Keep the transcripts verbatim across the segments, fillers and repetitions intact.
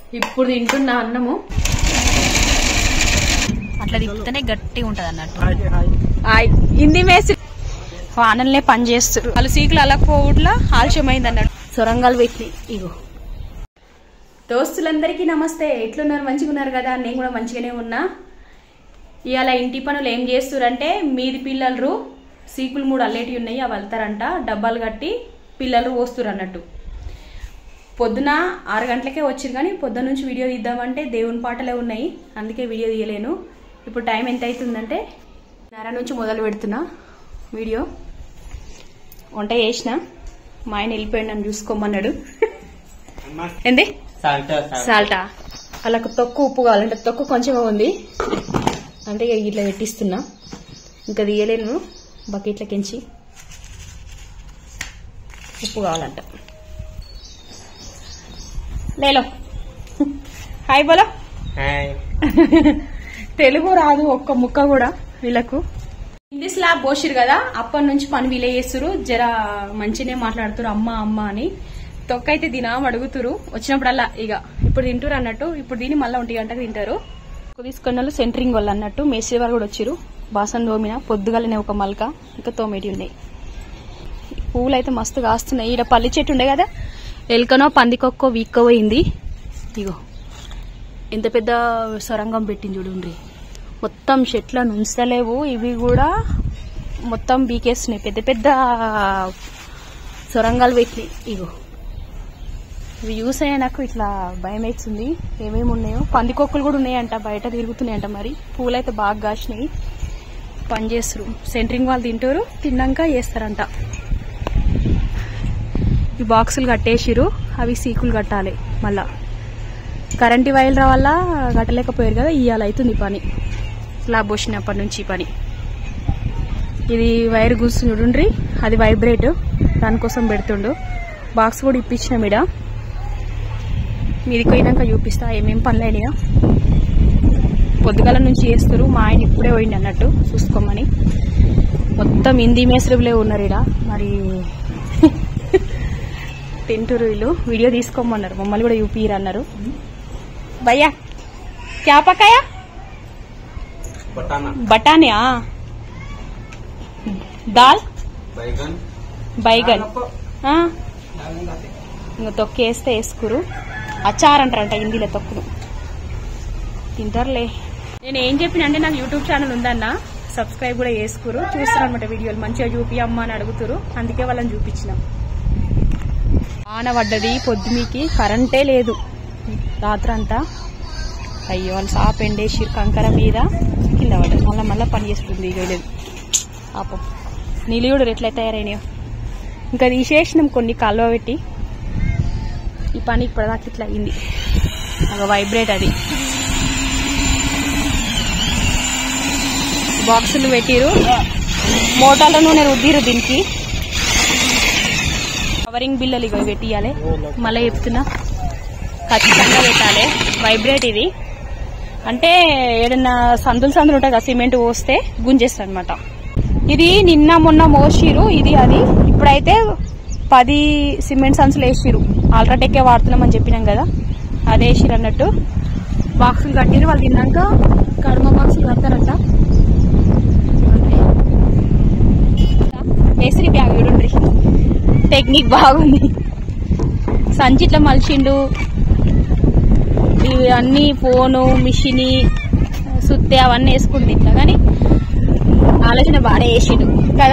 ఇప్పుడు తింటున్నా అన్నము అట్లా తింటేనే గట్టిగా ఉంటది అన్నట్టు. హిందీ మేసి వానల్నే పని చేస్తారు వాళ్ళు సీకులు అలకపోవట్లా ఆలస్యమైంది అన్నట్టు. సొరంగాలు పెట్టి ఇగో. దోస్తులందరికీ నమస్తే. ఎట్లున్నారు? మంచిగా ఉన్నారు కదా? నేను కూడా మంచిగానే ఉన్నా. ఇవాళ ఇంటి పనులు ఏం చేస్తురంటే మీది పిల్లలు సీకులు మూడు అల్లేటివి ఉన్నాయి, అవి వెళ్తారంట. డబ్బాలు కట్టి పిల్లలు పోస్తురు అన్నట్టు. పొద్దున ఆరు గంటలకే వచ్చిరు కానీ పొద్దున్న నుంచి వీడియో తీద్దామంటే దేవుని పాటలే ఉన్నాయి, అందుకే వీడియో తీయలేను. ఇప్పుడు టైం ఎంత అవుతుందంటే నర నుంచి మొదలు పెడుతున్నా వీడియో. వంట చేసిన, మా ఆయన వెళ్ళిపోయాడు నన్ను చూసుకోమన్నాడు. ఏంది సాల్టా వాళ్ళకు తొక్కు ఉప్పు కావాలంటే తొక్కు కొంచెమే ఉంది అంటే ఇట్లా పెట్టిస్తున్నా. ఇంకా తీయలేను బకెట్లకించి. ఉప్పు కావాలంట. లేలో హాయ్ బోలో. తెలుగు రాదు ఒక్క ముక్క కూడా వీళ్ళకు. హిందీ స్లాబ్ పోసిరు కదా, అప్పటి నుంచి పని వీలే చేస్తురు. జర మంచినే మాట్లాడుతురు అమ్మ అమ్మ అని. తొక్క అయితే తినా అడుగుతురు వచ్చినప్పుడల్లా. ఇక ఇప్పుడు తింటారు అన్నట్టు. ఇప్పుడు తిని మళ్ళీ ఒంటి గంటకు తింటారు. తీసుకున్న వాళ్ళు సెంటరింగ్ వాళ్ళు అన్నట్టు. మేస్త్రి వారు కూడా వచ్చిరు. బాసన్ తోమిన పొద్దుగాలనే ఒక మల్క ఇంకా తోమేటి ఉన్నాయి. పువ్వులు అయితే మస్తు కాస్తున్నాయి. ఈడ పల్లి చెట్టు ఉండే కదా, ఎలుకనో పందికొక్కో వీక్కపోయింది. ఇగో ఎంత పెద్ద సొరంగం పెట్టింది చూడండి. మొత్తం చెట్లను ఉంచలేవు, ఇవి కూడా మొత్తం బీకేస్తున్నాయి. పెద్ద పెద్ద సొరంగాలు పెట్టి ఇగో ఇవి చూసాయి. నాకు ఇట్లా భయం వేస్తుంది. ఏమేమి ఉన్నాయో పందికొక్కులు కూడా ఉన్నాయంట, బయట తిరుగుతున్నాయంట. మరి పూలు అయితే బాగా కాసినాయి. పని చేస్తారు సెంటరింగ్ వాళ్ళు. తింటారు, తిన్నాక చేస్తారంట. ఈ బాక్సులు కట్టేసిరు, అవి సీకులు కట్టాలి. మళ్ళా కరెంటు వైర్ల వల్ల కట్టలేకపోయారు కదా, ఇవాళ అవుతుంది పని. స్లాబ్ పోసినప్పటి నుంచి పని. ఇది వైర్ కూర్చుని చూడండి, అది వైబ్రేట్, దానికోసం పెడుతుండు. బాక్స్ కూడా ఇప్పించిన మీడ. మీదికి పోయినాక చూపిస్తా ఏమేమి పనులు అయినాయో. పొద్దుగాల నుంచి చేస్తారు. మా ఆయన ఇప్పుడే పోయింది అన్నట్టు చూసుకోమని. మొత్తం హిందీ మేస్త్రులే ఉన్నారు ఈడ. మరి తింటురు వీళ్ళు. వీడియో తీసుకోమన్నారు, మమ్మల్ని కూడా చూపిరు అన్నారు. భయ్యా క్యా పకాయా? బటానియా, దాల్, బైగన్. ఇంకా తొక్కేస్తే వేసుకురు. అచార్ అంటారంట హిందీలో తొక్కును. తింటారులే. నేను ఏం చెప్పిన అంటే నాకు యూట్యూబ్ ఛానల్ ఉందన్న, సబ్స్క్రైబ్ కూడా చేసుకురు. చూస్తారు అనమాట వీడియోలు. మంచిగా చూపి అమ్మ అని అడుగుతారు, అందుకే వాళ్ళని చూపించిన. ఆన పడ్డది పొద్దుమీకి, కరెంటే లేదు రాత్రంతా. అయ్యో వాళ్ళు సాప్ ఎండేసి కంకర మీద కింద పడ్డది. మళ్ళీ మళ్ళీ పని చేస్తుంది. ఇక లేదు పాపం. నీళ్ళు ఎట్లా తయారైనాయో. ఇంకా తీసేసినాం కొన్ని కాలువ పెట్టి. ఈ పని ఇప్పటిదాకా ఇట్లా అయింది. ఒక వైబ్రేట్ అది. బాక్సులు పెట్టిరు, మోటార్ల నూనె రుద్దిరు. దీనికి కవరింగ్ బిల్లలు ఇవి పెట్టియాలి. మళ్ళీ చెప్తున్నా ఖచ్చితంగా పెట్టాలి. వైబ్రేట్ ఇది అంటే ఏదన్నా సందులు సందులు ఉంటాయి కదా, సిమెంట్ పోస్తే గుంజేస్తుంది అనమాట. ఇది నిన్న మొన్న మోసిరు ఇది అది. ఇప్పుడైతే పది సిమెంట్ సంచులు వేసిరు. ఆల్ట్రాటెక్కే వాడుతున్నామని చెప్పినాం కదా, అది వేసిరు అన్నట్టు. బాక్సులు కట్టిరు. వాళ్ళు తిన్నాక కడమ బాక్సులు కడతారంట. వేసిరి బ్యాగ్ చూడండి, టెక్నిక్ బాగుంది. సంచి ఇట్లా మలిచిండు. ఇవి అన్ని ఫోను, మిషన్, సుత్తే అవన్నీ వేసుకుంది ఇట్లా. కానీ ఆలోచన బాగా వేసిండు కదా.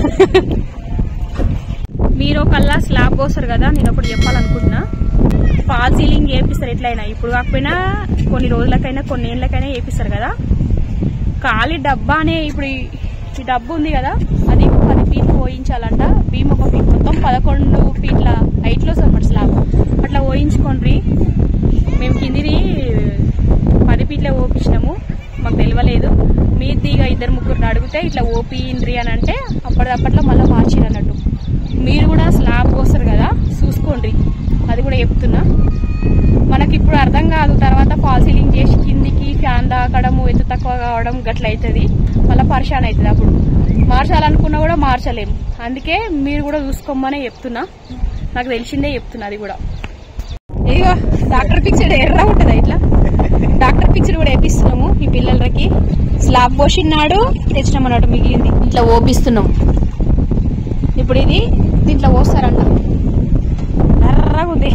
మీరు ఒకల్లా స్లాబ్ పోస్తారు కదా, నేను ఒకటి చెప్పాలనుకుంటున్నా. ఫాల్ సీలింగ్ వేపిస్తారు ఎట్లయినా. ఇప్పుడు కాకపోయినా కొన్ని రోజులకైనా కొన్ని ఏళ్ళకైనా వేపిస్తారు కదా. ఖాళీ డబ్బా అనే ఇప్పుడు ఈ డబ్బు ఉంది కదా, అది పది ఫీట్లు పోయించాలంట. భీమ్ ఒక ఫీట్, మొత్తం పదకొండు ఫీట్ల హైట్లో అనమాట స్లాబ్. అట్లా పోయించుకోండి. మేము కిందిది పది ఫీట్లే ఓపించినాము, మాకు తెలియలేదు. మీది ఇక ఇద్దరు ముగ్గురు అడిగితే ఇట్లా ఓపియండ్రి అని అంటే అప్పటిదప్పట్లో మళ్ళీ మార్చిరు అన్నట్టు. మీరు కూడా స్లాబ్ పోస్తారు కదా, చూసుకోండి. అది కూడా చెప్తున్నా. మనకి ఇప్పుడు అర్థం కాదు, తర్వాత ఫాల్ సీలింగ్ చేసి కిందికి ఫ్యాన్ దాకడము, ఎత్తు తక్కువ కావడం గట్ల అవుతుంది. మళ్ళీ పరిశాన్ అవుతుంది. అప్పుడు మార్చాలనుకున్నా కూడా మార్చలేము. అందుకే మీరు కూడా చూసుకోమనే చెప్తున్నా. నాకు తెలిసిందే చెప్తున్నా. అది కూడా ఇదిగో డాక్టర్ పిక్చర్ ఎర్ర ఉంటుందా ఇట్లా? డాక్టర్ పిక్చర్ కూడా వేపిస్తున్నాము ఈ పిల్లలకి. స్లాబ్ పోసినాడు తెచ్చినామన్నట్టు మిగిలింది ఇట్లా ఓపిస్తున్నాం. ఇప్పుడు ఇది దీంట్లో పోస్తారంట. ఎర్రగా ఉంది.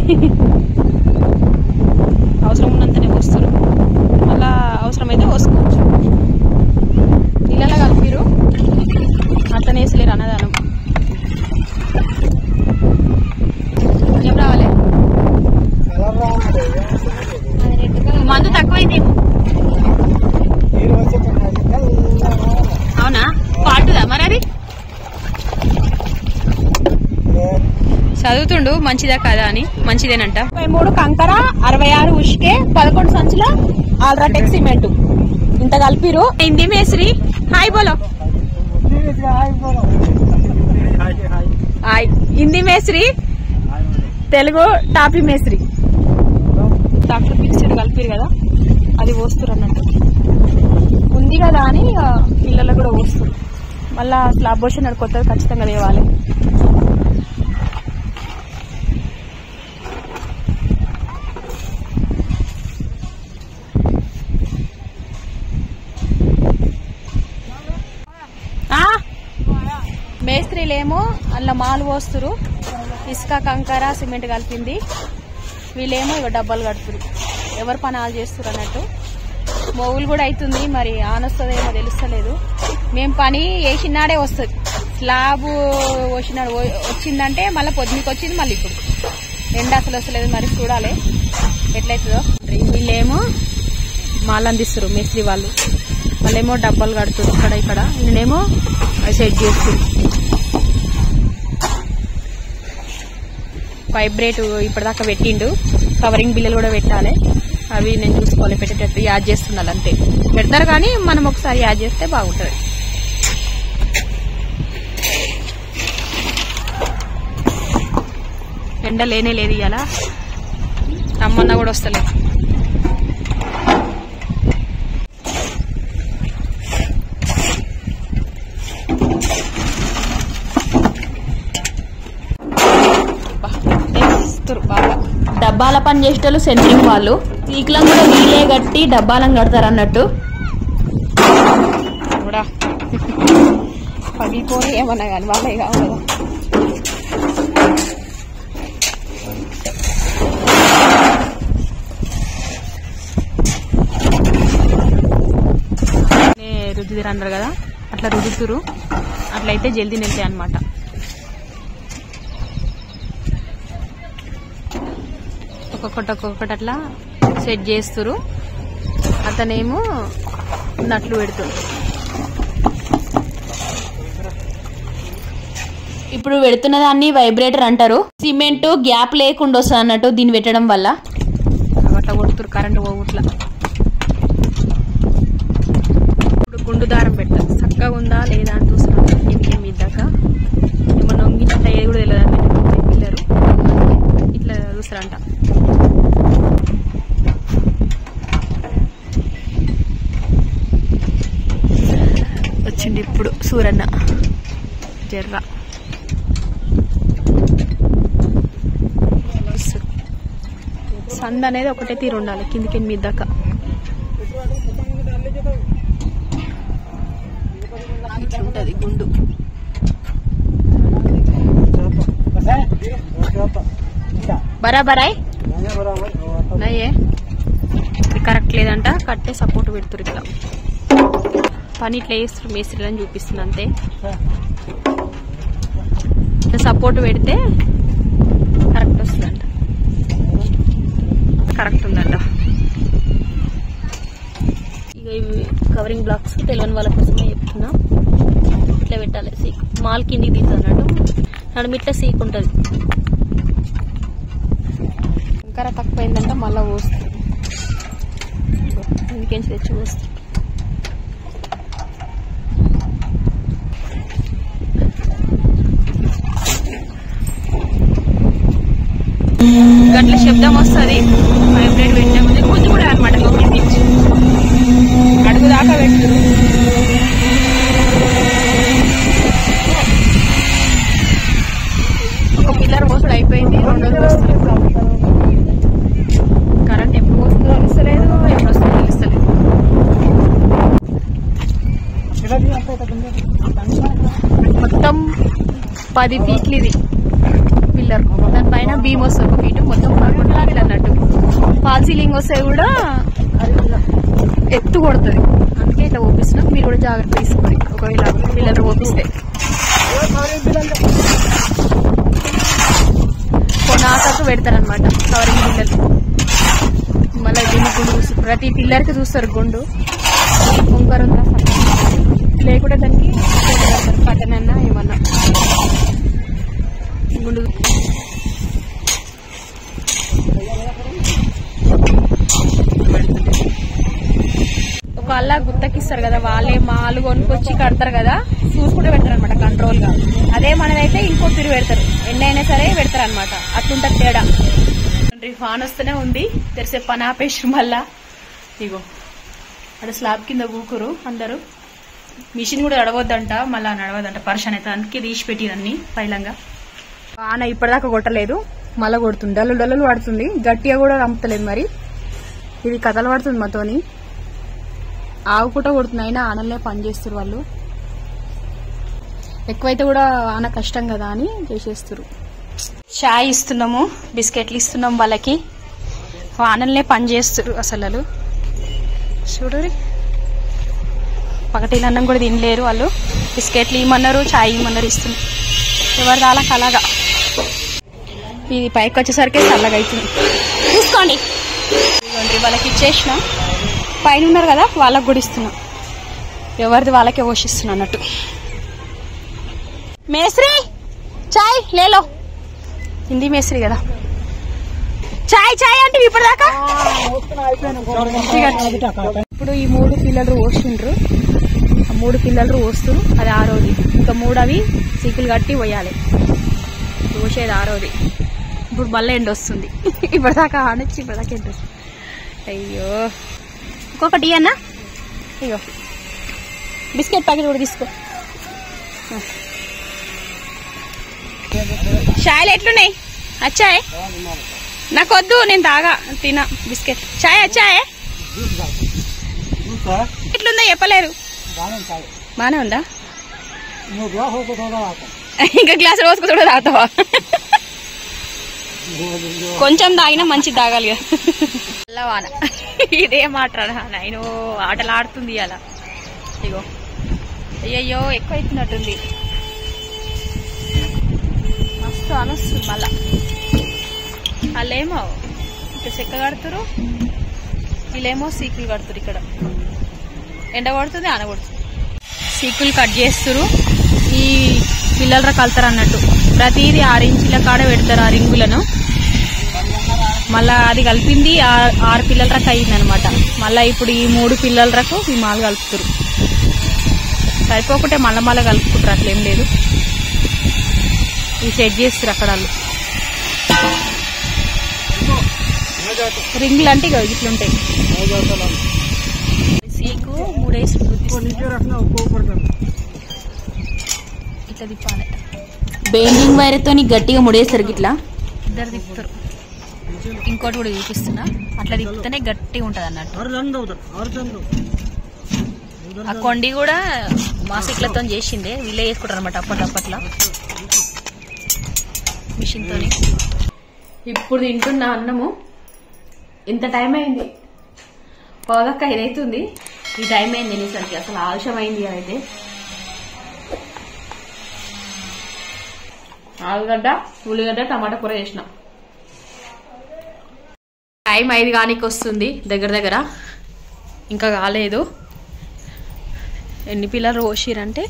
అవసరం ఉన్నంతనే పోస్తారు, మళ్ళా అవసరమైతే పోసుకోవచ్చు. నీళ్ళలో కలిపిరు అతనే వేసలేరు అన్నదానం. ఏం రావాలి? మందు తక్కువైందేమో. అవునా? పాటుదా మరి అది? చదువుతుండు మంచిదా కాదా అని. మంచిదేనంట. ముప్పై మూడు కంకర, అరవై ఆరు ఉష్కే, పదకొండు సంచుల ఆల్ట్రాటెక్ సిమెంట్ ఇంత కలిపిరు. హిందీ మేస్త్రి హాయ్ బోలో. హాయ్ హిందీ మేస్త్రి, తెలుగు టాపీ మేస్త్రి. డాక్టర్ పిక్చర్ కలిపిరు కదా, అది పోస్తారు అన్నట్టు. ఉంది కదా అని పిల్లలకు కూడా పోస్తారు. మళ్ళా స్లాబ్ పోషన్ కొత్తది ఖచ్చితంగా తేవాలి. మేస్త్రీలేమో అందులో మాలు పోస్తురు. ఇసుక కంకర సిమెంట్ కలిపింది. వీళ్ళేమో ఇక డబ్బాలు కడుతురు. ఎవరు పని ఆలు చేస్తురు అన్నట్టు. మొగులు కూడా అవుతుంది, మరి ఆనొస్తుందో ఏమో తెలుస్తలేదు. మేము పని వేసినాడే వస్తుంది. స్లాబ్ వచ్చినాడు వచ్చిందంటే మళ్ళీ పొద్దునికి వచ్చింది, మళ్ళీ ఇప్పుడు ఎండ అసలు వస్తలేదు. మరి చూడాలి ఎట్లయితుందో. వీళ్ళేమో మాలు అందిస్తారు మేస్త్రి వాళ్ళు. వాళ్ళేమో డబ్బాలు కడుతురు ఇక్కడ ఇక్కడ. నేనేమో సెట్ చేస్తారు. వైబ్రేట్ ఇప్పటిదాకా పెట్టిండు. కవరింగ్ బిల్లలు కూడా పెట్టాలి. అవి నేను చూసుకోవాలి పెట్టేటట్టు. యాడ్ చేస్తున్నారు అంతే. పెడతారు కానీ మనం ఒకసారి యాడ్ చేస్తే బాగుంటుంది. ఎండ లేనే లేదు ఇవాళ. రమ్మన్నా కూడా వస్తలేదు. బాగా డబ్బాల పని చేసేటోళ్ళు సెంట్రింగ్ వాళ్ళు. పీకులను కూడా వీలే కట్టి డబ్బాలను కడతారు అన్నట్టు. కూడా పగిలిపోయి ఏమన్నా కానీ వాళ్ళే కావు కదా. రుద్దుదిరు అందరు కదా, అట్లా రుద్దుతురు. అట్లయితే జల్దీ నిలిచాయి అన్నమాట. ఒక్కొక్కటి ఒక్కొక్కటి అట్లా సెట్ చేస్తురు. అతనేమో నట్లు పెడుతుంది. ఇప్పుడు పెడుతున్న దాన్ని వైబ్రేటర్ అంటారు. సిమెంట్ గ్యాప్ లేకుండా వస్తుంది అన్నట్టు దీన్ని పెట్టడం వల్ల. అట్లా కొడుతురు కరెంటు పోగుట్లా. ఇప్పుడు గుండు దారం పెట్టారు. చక్కగా ఉందా లేదా అని చూస్తున్నాం. ఇంకేమి ఇద్దాక ఏమన్నా వంగినట్టు అయ్యేది కూడా తెలియదు. పిల్లలు ఇట్లా చూస్తారంట. వచ్చింది ఇప్పుడు సూరన్న జర్ర. సంద అనేది ఒకటే తీరు ఉండాలి కిందికి మీద దాకా. ఇట్లుంటది గుండు. బరాబరాయ్ నయ్యే కరెక్ట్ లేదంట. కట్టే సపోర్ట్ పెడుతురు. ఇట్లా పని ఇట్లా వేస్తారు మేస్త్రీలని చూపిస్తుంది అంతే. ఇట్లా సపోర్ట్ పెడితే కరెక్ట్ వస్తుందంట. కరెక్ట్ ఉందంట. ఇక ఇవి కవరింగ్ బ్లాక్స్ తెలియని వాళ్ళ కోసమే చెప్తున్నా. ఇట్లా పెట్టాలి. సీక్ మాల్ కిందికి తీస్తున్నట్టు నడుము ఇట్లా సీక్ ఉంటుంది. ఇంకా తక్కువైందంట మళ్ళా పోస్తుంది. ఇంకేం తెచ్చి పోస్తుంది. గట్ల శబ్దం వస్తుంది. వైబ్రేట్ పెట్టే ముందు కొంచెం కూడా అనమాట. అడుగు దాకా పెట్టు. ఒక పిల్లర్ మోసడు అయిపోయింది. రెండోది వస్తుంది. పది ఫీట్లు ఇది పిల్లర్, దానిపైన బీమ్ వస్తుంది ఒక ఫీటు, మొత్తం పదకొండు ఫీట్లు అన్నట్టు. ఫాల్ సీలింగ్ వస్తే కూడా ఎత్తు కొడుతుంది, అందుకే ఇట్లా ఓపిస్తున్నాం. మీరు కూడా జాగ్రత్త తీసుకోండి ఒకవేళ పిల్లలు ఓపిస్తే. కొనాకకు పెడతారనమాట కవరింగ్ పిల్లలు. మళ్ళీ దీన్ని గుండు చూసి ప్రతి పిల్లర్కి చూస్తారు గుండు, ఉంగరం లేకుంటే దానికి పట్టణ ఏమన్నా గుండు. వాళ్ళ గుత్తకిస్తారు కదా, వాళ్ళే మాలు కొనుక్కొచ్చి కడతారు కదా, చూసుకుంటూ పెడతారు అనమాట కంట్రోల్ గా. అదే మనదైతే ఇంకో తిరిగి పెడతారు, ఎన్నైనా సరే పెడతారు అనమాట. అట్లుంటది తేడా. ఫాన్ వస్తూనే ఉంది, తెరిసే పని ఆపేసి మళ్ళా ఇగో అక్కడ స్లాబ్ కింద కూకురు అందరు. మిషన్ కూడా నడవద్దంట, మళ్ళా నడవద్దంట, పర్షన్ అయితే అందుకే తీసి పెట్టిరన్ని పైలంగా. వాన ఇప్పటిదాకా కొట్టలేదు, మళ్ళా కొడుతుంది, డల్లు డల్లు పడుతుంది, గట్టిగా కూడా రంపుతలేదు. మరి ఇది కథలు పడుతుంది మాతోని, ఆవు కూడా కొడుతుంది, అయినా ఆనలనే పని చేస్తారు వాళ్ళు. ఎక్కువైతే కూడా ఆన కష్టం కదా అని చేసేస్తారు. చాయ్ ఇస్తున్నాము, బిస్కెట్లు ఇస్తున్నాం వాళ్ళకి, ఆనలనే పని చేస్తారు అసలు. చూడు పగటిల అన్నం కూడా తినలేరు వాళ్ళు, బిస్కెట్లు ఇమ్మన్నారు, చాయ్ ఇమ్మన్నారు, ఇస్తున్నారు. ఎవరు వాళ్ళకి అలాగా. ఇది పైకి వచ్చేసరికి చల్లగా అవుతుంది. చూసుకోండి వాళ్ళకి ఇచ్చేసిన, పైన ఉన్నారు కదా వాళ్ళకి కూడా ఇస్తున్నా, ఎవరిది వాళ్ళకే పోషిస్తున్నా అన్నట్టు. మేస్త్రి చాయ్ లేలో, హిందీ మేస్త్రి కదా, చాయ్ చాయ్ అంటే ఇప్పటిదాకా. ఇప్పుడు ఈ మూడు పిల్లలు పోసిండ్రు, ఆ మూడు పిల్లలు పోస్తున్నారు, అది ఆరోది. ఇంకా మూడు అవి సీకులు కట్టి పోయాలి, పోసేది ఆరోది. ఇప్పుడు మళ్ళీ ఎండ వస్తుంది, ఇప్పటిదాకా ఆనొచ్చి ఇప్పటిదాకా ఎండ వస్తుంది. అయ్యో ఇంకొకటి అన్నా, అయ్యో బిస్కెట్ ప్యాకెట్ కూడా తీసుకో. చాయ్లు ఎట్లున్నాయి? అచ్చాయ్ నాకు వద్దు, నేను తాగా తినా బిస్కెట్. చాయ్ అచ్చాయే ఎట్లుందో చెప్పలేరు. బానే ఉందా? ఇంకా గ్లాస్ రోజుకు కూడా తాగుతావా? కొంచెం తాగినా మంచి తాగాలి కదా. వాన ఇదే మాట్లాడా నేను, ఆటలు ఆడుతుంది అలా. ఇగో అయ్యయ్యో ఎక్కువ అవుతున్నట్టుంది, మస్తు అనొస్తుంది. మళ్ళా వాళ్ళేమో ఇక్కడ చెక్క కడుతురు, వీళ్ళేమో సీకులు కడుతురు. ఇక్కడ ఎండ కొడుతుంది, ఆన కొడుతుంది. సీకులు కట్ చేస్తురు, ఈ పిల్లల కలుతారు అన్నట్టు. ప్రతిదీ ఆరు ఇంచుల కాడ పెడతారు ఆ రింగులను. మళ్ళా అది కలిపింది ఆరు పిల్లల రక అయింది అనమాట. మళ్ళా ఇప్పుడు ఈ మూడు పిల్లల రకం ఈ మాలు కలుపుతారు. సరిపోకుంటే మళ్ళా మళ్ళా కలుపుకుంటారు, అట్లేం లేదు. ఇవి సెట్ చేస్తారు అక్కడ వాళ్ళు. రింగులు అంటే ఇక ఇట్లుంటాయి. సీకు మూడేసి ఇట్లా తిప్పాలి. బెండింగ్ వైర్ తోని గట్టిగా ముడేస్తారు, ఇట్లా ఇద్దరు తిప్పుతారు. ఇంకోటి కూడా చూపిస్తున్నా, అట్లా తిప్పితేనే గట్టిగా ఉంటది అన్నట్టు. ఆ కొండి కూడా మాసిక్లతో చేసిందే, వీళ్ళే చేసుకుంటారు అనమాట అప్పట్లప్పట్లా మిషన్ తోని. ఇప్పుడు తింటున్న అన్నము. ఇంత టైం అయింది, పోదక్క ఇదైతుంది. ఈ టైం అయింది తినేసరికి, అసలు ఆలస్యం అయింది. అయితే ఆలుగడ్డ, ఉల్లిగడ్డ, టమాటా కూర చేసిన. టైం ఐదు కానికి వస్తుంది దగ్గర దగ్గర, ఇంకా కాలేదు. ఎన్ని పిల్లలు పోసిరంటే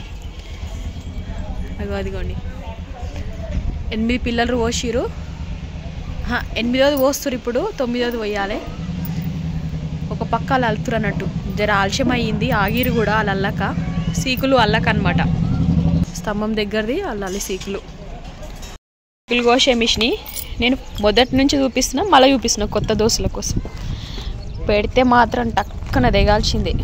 అగో అదిగోండి, ఎనిమిది పిల్లలు పోసిరు. ఎనిమిదోది పోస్తురు, ఇప్పుడు తొమ్మిదోది పోయాలి. ఒక పక్క వాళ్ళు అల్తురు అన్నట్టు, జర ఆలస్యం అయ్యింది. ఆగిరు కూడా వాళ్ళు అల్లక, సీకులు అల్లక అనమాట. స్తంభం దగ్గరది వాళ్ళు అల్లి సీకులు. సీకులు కోసే మిషని నేను మొదటి నుంచి చూపిస్తున్నా, మళ్ళీ చూపిస్తున్నా కొత్త దోశల కోసం. పెడితే మాత్రం టక్కన దిగాల్సిందే.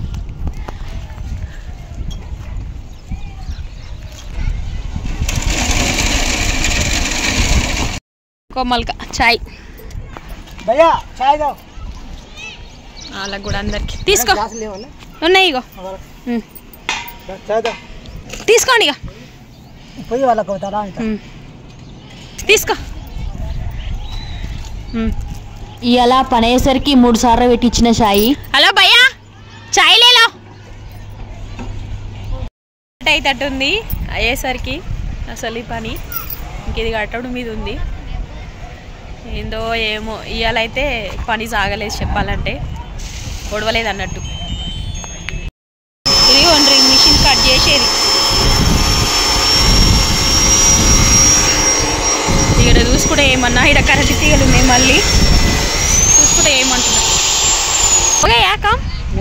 కోమల్క చాయ్ వాళ్ళకు కూడా అందరికి తీసుకో, ఉన్నాయి ఇగో తీసుకోండి. ఇక పోయి వాళ్ళకు అవుతారా అంట తీసుకో. ఇలా పని అయ్యేసరికి మూడు సార్లు పెట్టించిన చాయ్. హలో భయ్యా చాయ్ లేలో అవుతుంది అయ్యేసరికి అసలు ఈ పని ఇంక ఇది కట్టడం మీద ఉంది. ఏందో ఏమో ఇవాళ అయితే పని సాగలేదు చెప్పాలంటే, ఒడవలేదు అన్నట్టు. ఇది ఒండ్రి మిషన్ కట్ చేసేది. ఇక్కడ చూసుకుంటే ఏమన్నా ఇక్కడ కరెంట్ తీగలు ఉన్నాయి, మళ్ళీ చూసుకుంటే ఏమంటున్నా ఓకే యాకం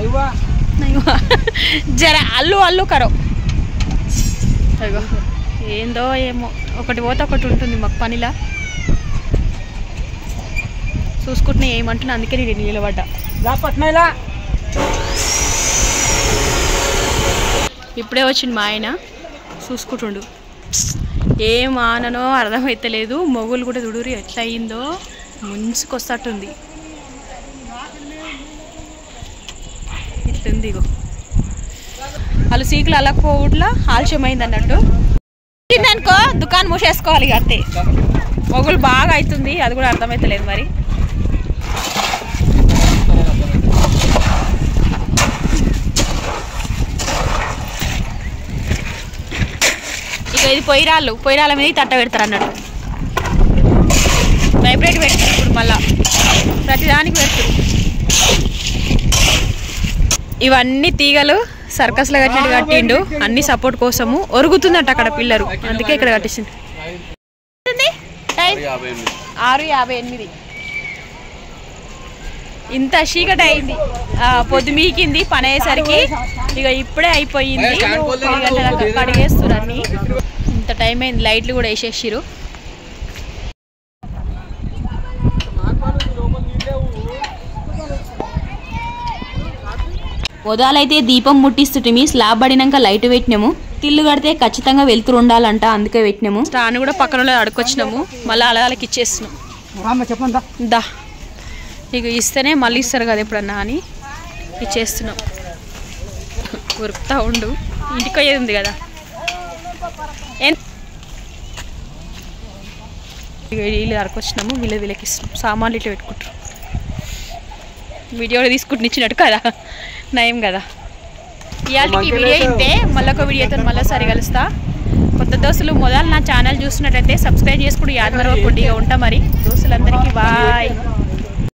జర అల్లు అల్లు కరో అయ్యో ఏందో ఏమో ఒకటి పోతే ఒకటి ఉంటుంది మాకు పనిలా. చూసుకుంటున్నా ఏమంటున్నా, అందుకే నేను నిలబడ్డా. ఇప్పుడే వచ్చింది మా ఆయన చూసుకుంటుండు. ఏం ఆననో అర్థమైతలేదు. మొగులు కూడా దుడురి ఎట్లా అయిందో ముంచుకొస్తట్టుంది. ఇట్లుంది ఇగో వాళ్ళు సీకులు అల్లకపోవట్లా ఆలస్యమైంది అన్నట్టు. అనుకో దుకాణం మూసేసుకోవాలి ఇక అంతే. మొగులు బాగా అవుతుంది, అది కూడా అర్థమైతలేదు మరి. ఇక ఇది పొయ్యిరాళ్ళు, పొయ్యిరాళ్ళ మీద తట్ట పెడతారు అన్నట్టు. వైబ్రేట్ పెడతారు ఇప్పుడు మళ్ళా, ప్రతిదానికి పెడతారు. ఇవన్నీ తీగలు సర్కస్లో కట్టినట్టు కట్టిండు, అన్ని సపోర్ట్ కోసము. ఒరుగుతుందంట అక్కడ పిల్లరు, అందుకే ఇక్కడ కట్టించిండు. ఆరు యాభై ఎనిమిది ఇంత చీకటి అయింది, పొద్దు మీకింది పని అయ్యేసరికి. ఇక ఇప్పుడే అయిపోయింది, పది గంటలకు కడిగేస్తున్నారు అన్ని. ఇంత టైం అయింది, లైట్లు కూడా వేసేసిరు. మొదలైతే దీపం ముట్టిస్తుంటే స్లాబ్ పడినాక లైట్ పెట్టినాము. తిల్లు కడితే ఖచ్చితంగా వెళ్తురు ఉండాలంట, అందుకే పెట్టినాము. స్టాన్ కూడా పక్కన అడుకొచ్చినాము, మళ్ళీ అలగాలకి ఇచ్చేస్తున్నాం. దా ఇక ఇస్తేనే మళ్ళీ ఇస్తారు కదా ఎప్పుడన్నా అని ఇచ్చేస్తున్నాం. ఉరుకుతా ఉండు, ఇంటికి పోయేది ఉంది కదా. ఇక వీళ్ళు అడుకొచ్చినాము, వీళ్ళు వీళ్ళకి ఇస్తున్నాం. సామాన్లు ఇట్లా పెట్టుకుంటారు. వీడియో తీసుకుంటూ ఇచ్చినట్టు కదా, నయం కదా. ఇవాళకి వీడియో ఇంతే, మళ్ళీ ఒక వీడియోతో మళ్ళీ సరి కలుస్తా. కొత్త దోస్తులు మొదలు నా ఛానల్ చూస్తున్నట్టయితే సబ్స్క్రైబ్ చేసుకుంటూ యాద్ మరవకుండా ఉంటా. మరి దోస్తులందరికీ బాయ్.